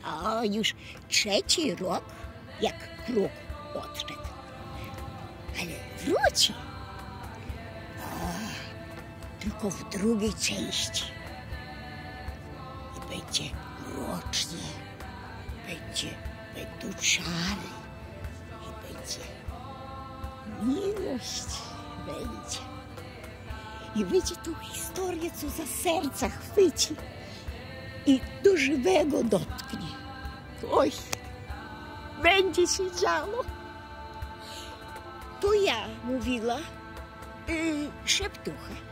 A już trzeci rok, jak kruk odszedł. Ale wróci. Tylko w drugiej części. I będzie mrocznie. Będą czary. I będzie miłość. I będzie tą historię, co za serca chwyci i do żywego dotknie. Oj, będzie się działo. To ja mówiła, szeptucha.